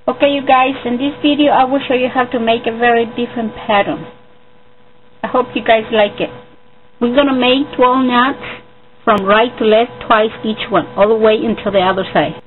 Okay, you guys, in this video I will show you how to make a very different pattern. I hope you guys like it. We're going to make 12 knots from right to left twice each one, all the way until the other side.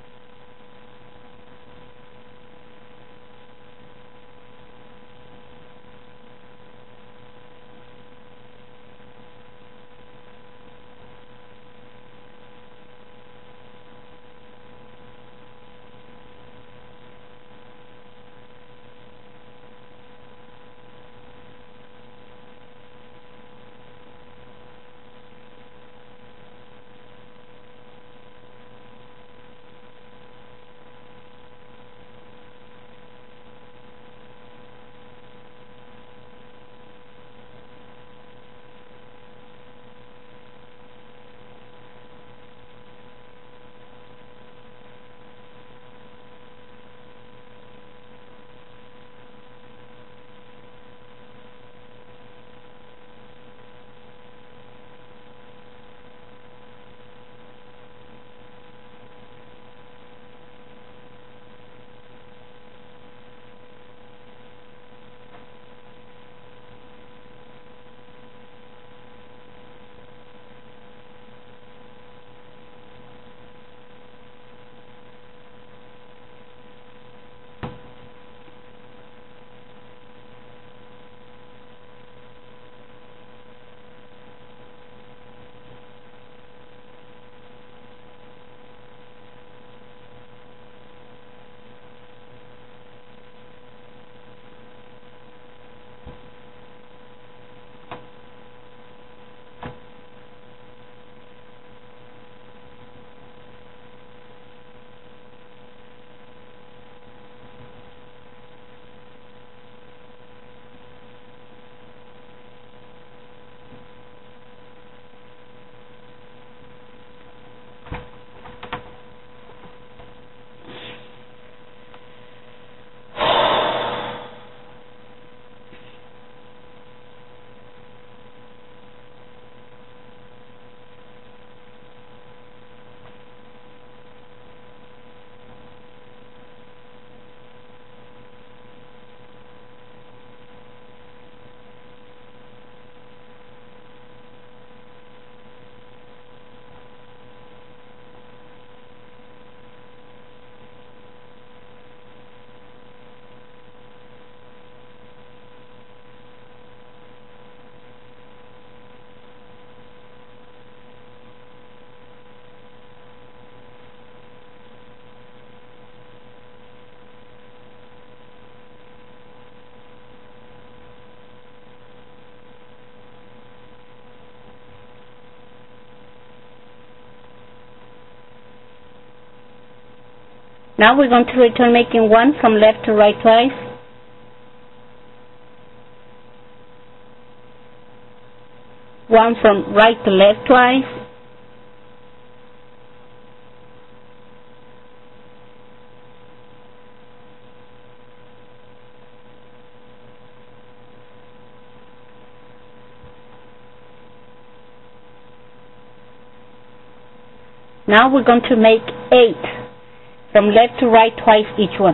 Now we're going to return making one from left to right twice. One from right to left twice. Now we're going to make 8 from left to right twice each one.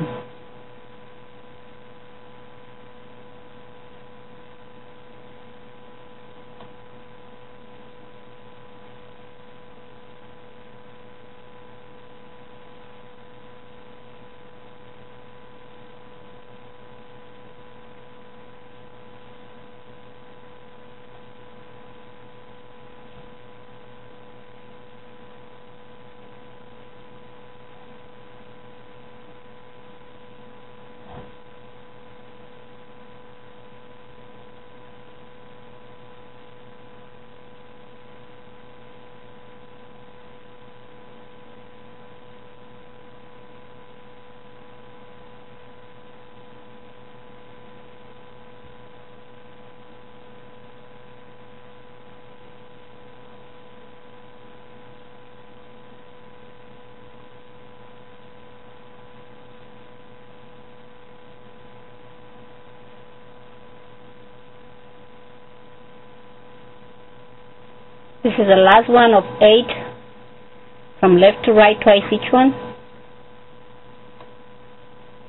This is the last one of 8 from left to right twice each one.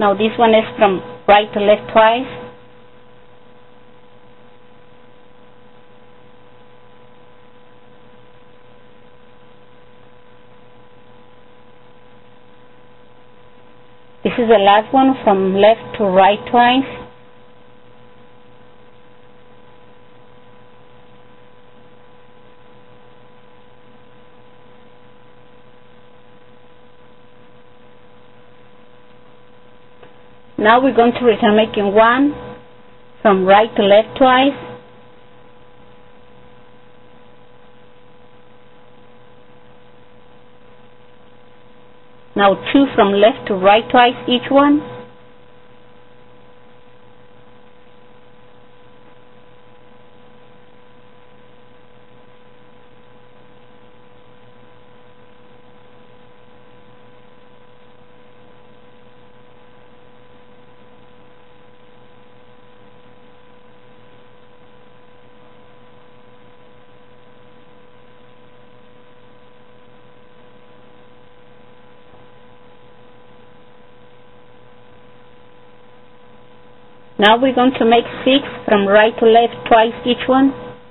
Now this one is from right to left twice. This is the last one, from left to right twice. Now we're going to return making one from right to left twice. Now two from left to right twice each one. Now we're going to make 6 from right to left twice each one.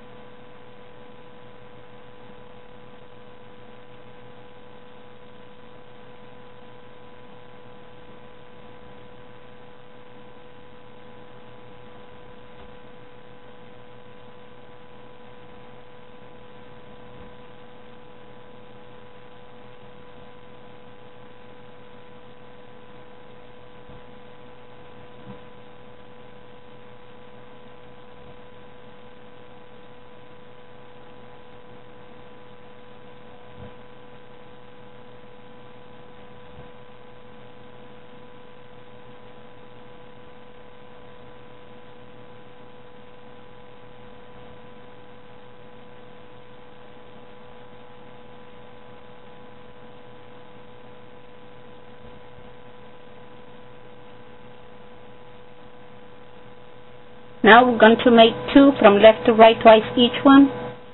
Now we're going to make 2 from left to right twice each one.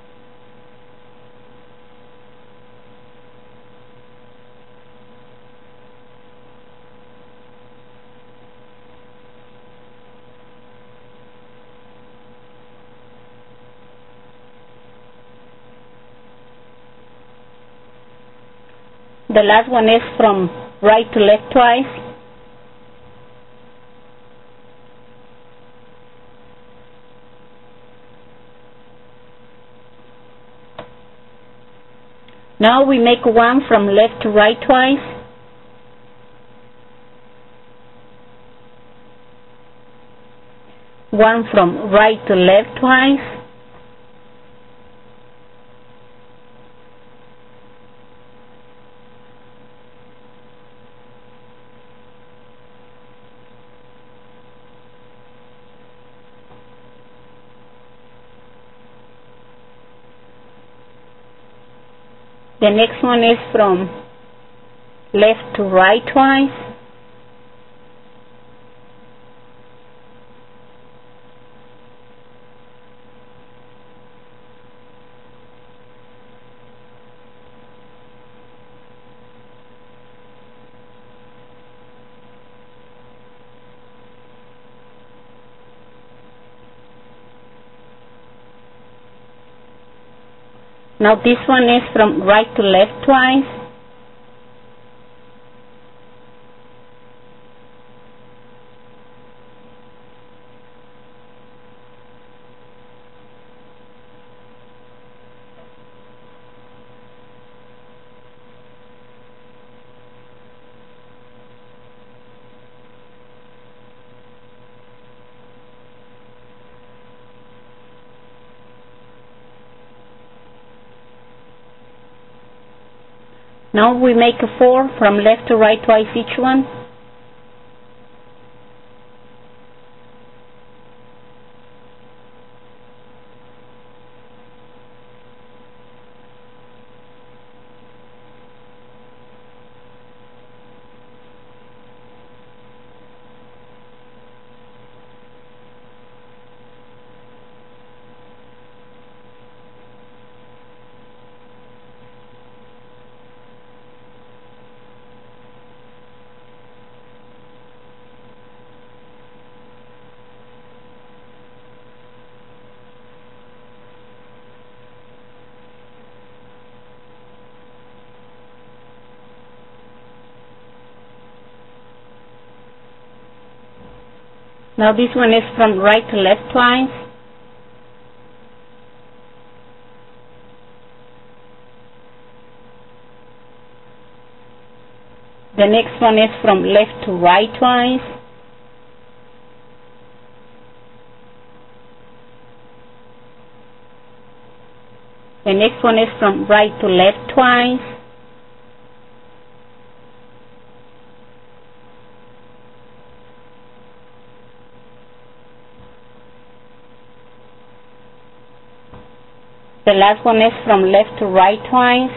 The last one is from right to left twice. Now we make 1 from left to right twice. One from right to left twice. The next one is from left to right twice. Now this one is from right to left twice. Now we make 4 from left to right twice each one. Now this one is from right to left twice. The next one is from left to right twice. The next one is from right to left twice. The last one is from left to right twice.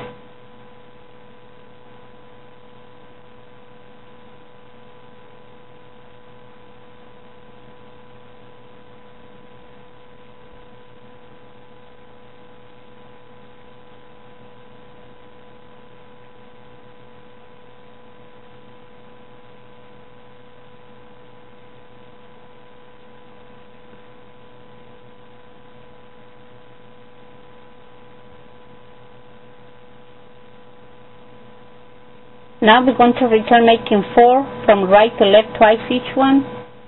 Now we're going to return making 4 from right to left twice each one.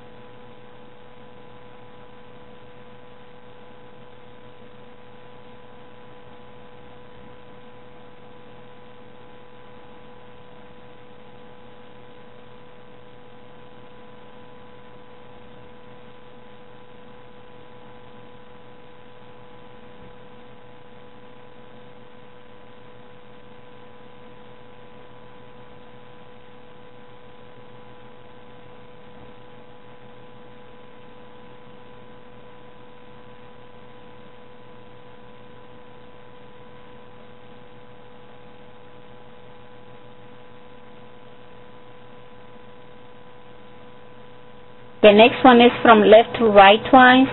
The next one is from left to right twice.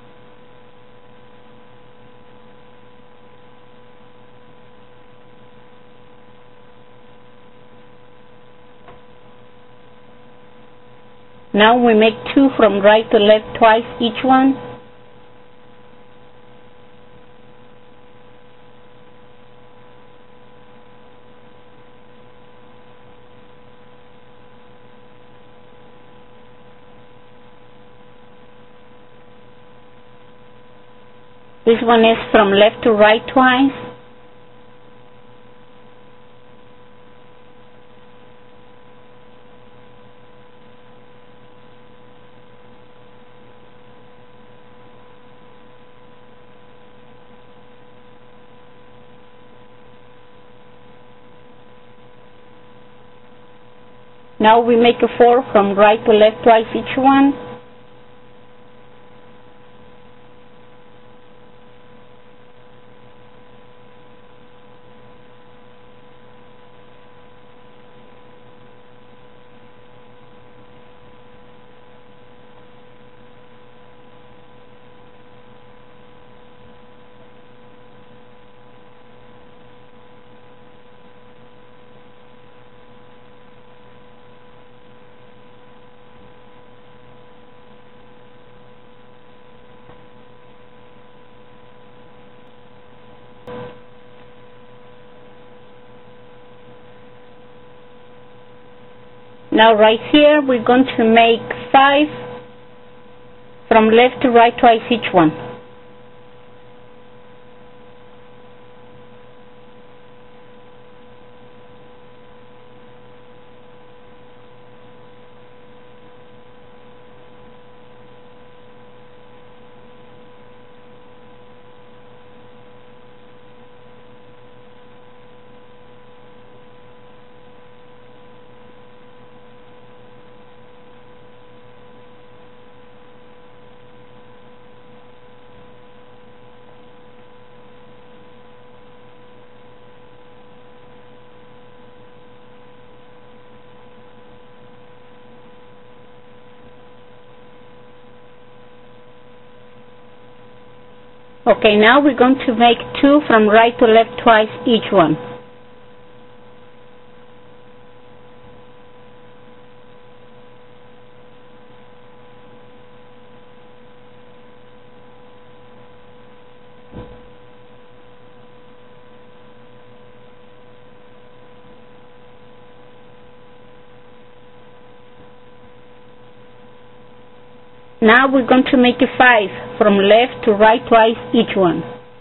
Now we make 2 from right to left twice each one. This one is from left to right twice. Now we make a 4 from right to left twice each one. Now right here we're going to make 5 from left to right twice each one. Okay, now we're going to make 2 from right to left twice each one. Now we're going to make a 5 from left to right twice each one.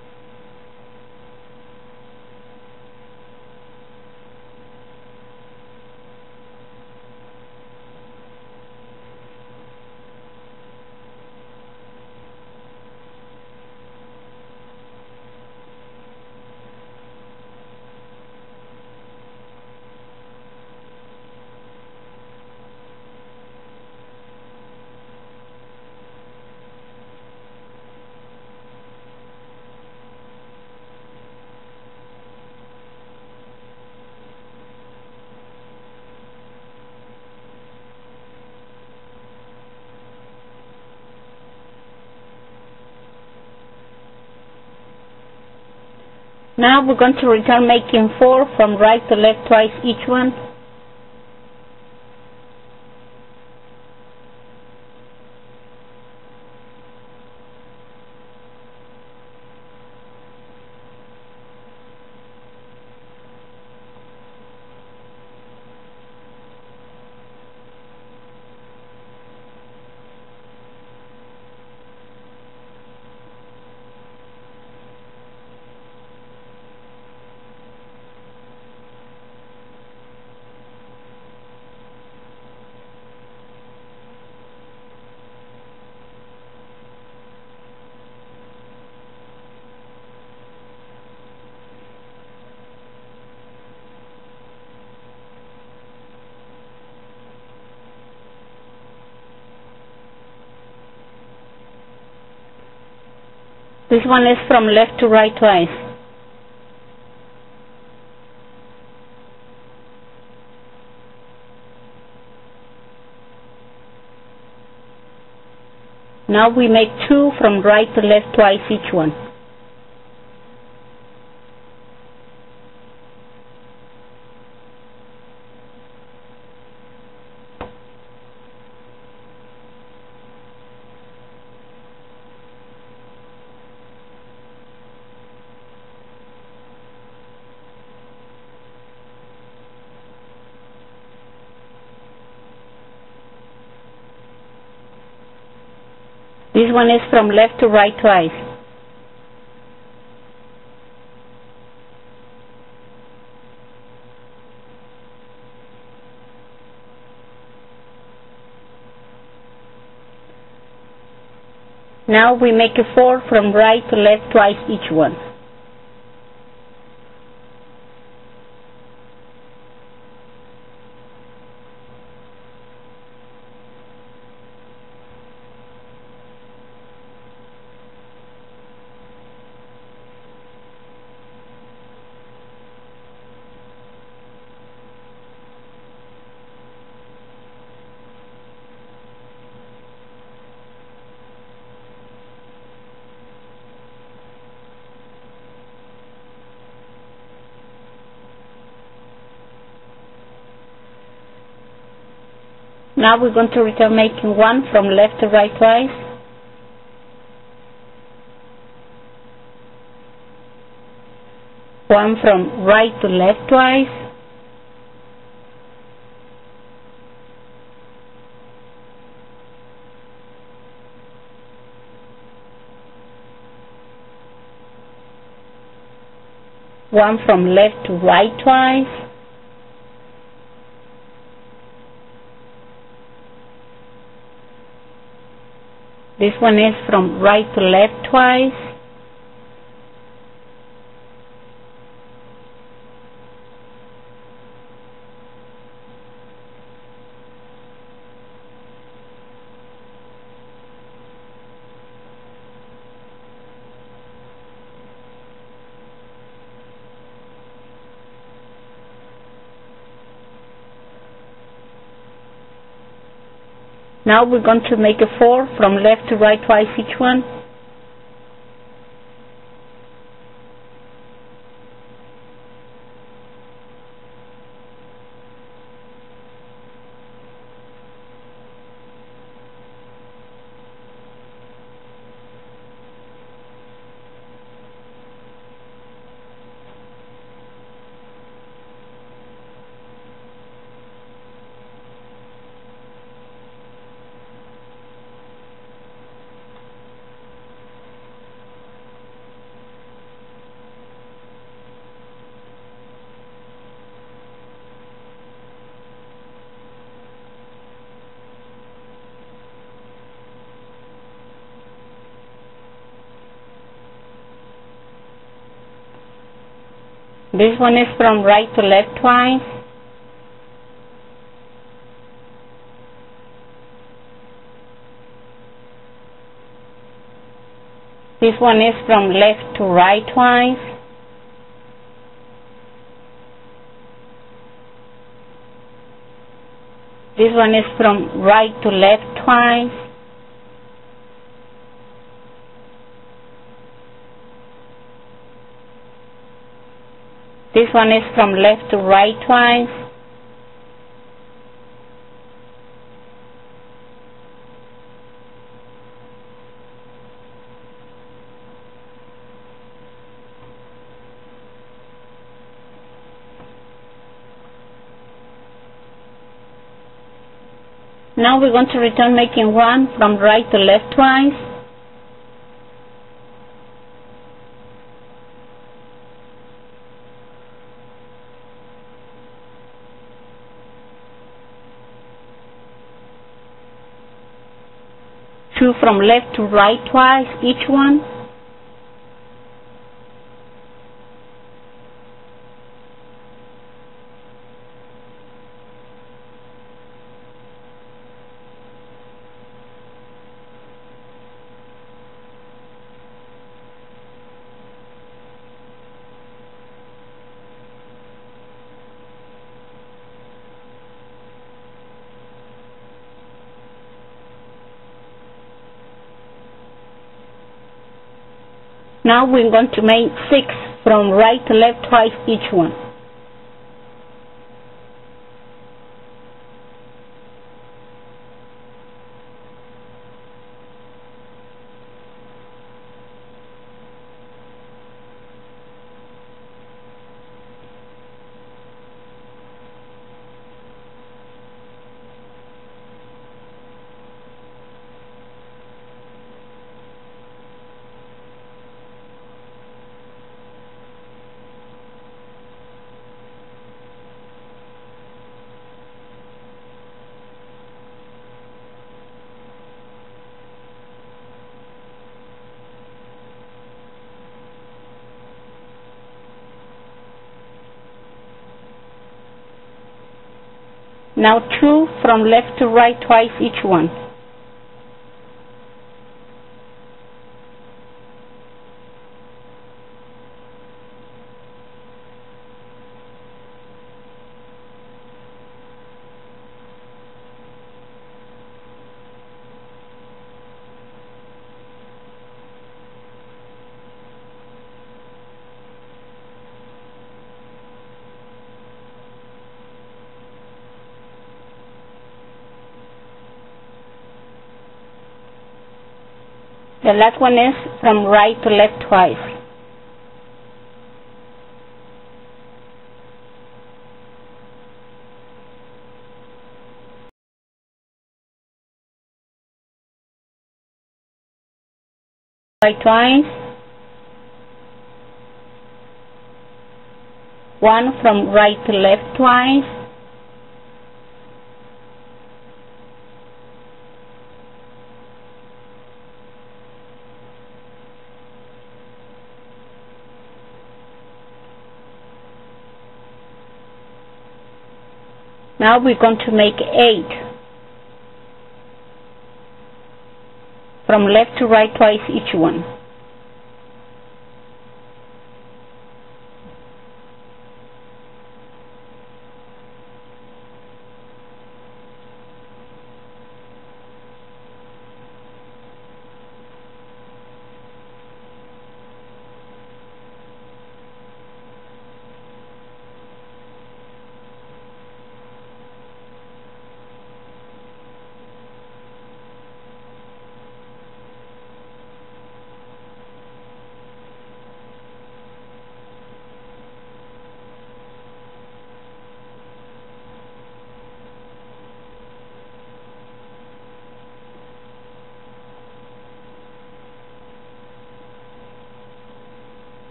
Now we're going to return making 4 from right to left twice each one. This one is from left to right twice. Now we make 2 from right to left twice each one. This one is from left to right twice. Now we make a 4 from right to left twice each one. Now we're going to return making 1 from left to right twice. One from right to left twice. One from left to right twice. This one is from right to left twice. Now we're going to make a 4 from left to right twice each one. This one is from right to left twice. This one is from left to right twice. This one is from right to left twice. This one is from left to right twice. Now we're going to return making one from right to left twice. Two from left to right twice, each one. Now we're going to make 6 from right to left twice each one. Now 2 from left to right twice each one. The last one is from right to left twice. Right twice. One from right to left twice. Now we're going to make 8 from left to right twice each one.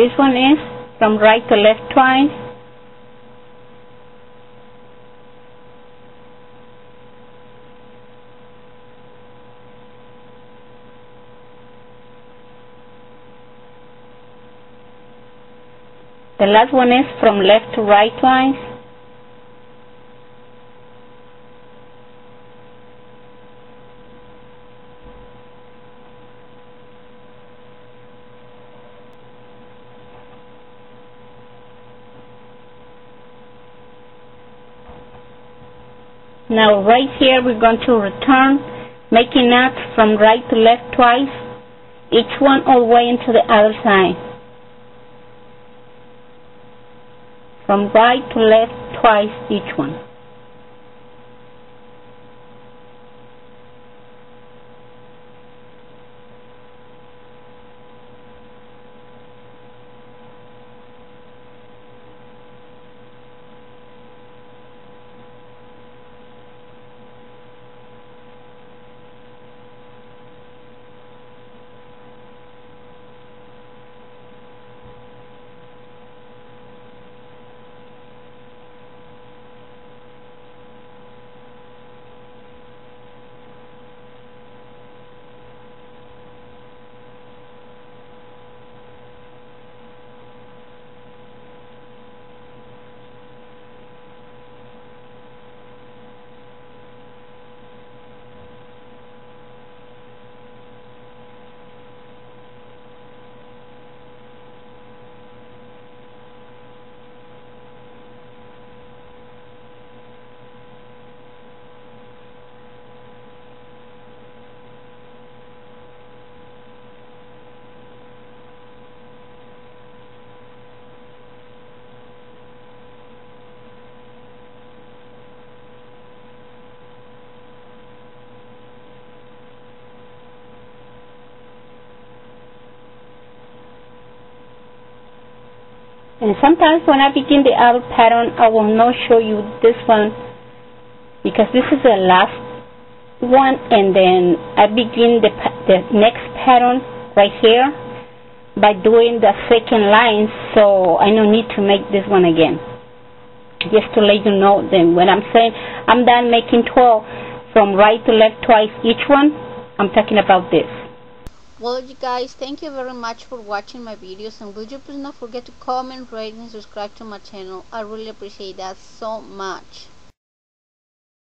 this one is from right to left twice. The last one is from left to right twice. Now right here we're going to return, making knots from right to left twice, each one all the way into the other side. From right to left twice each one. And sometimes when I begin the other pattern, I will not show you this one because this is the last one, and then I begin the next pattern right here by doing the second line, so I no need to make this one again. Just to let you know, then when I'm saying I'm done making 12 from right to left twice each one, I'm talking about this. Well, you guys, thank you very much for watching my videos, and would you please not forget to comment, rate, and subscribe to my channel. I really appreciate that so much.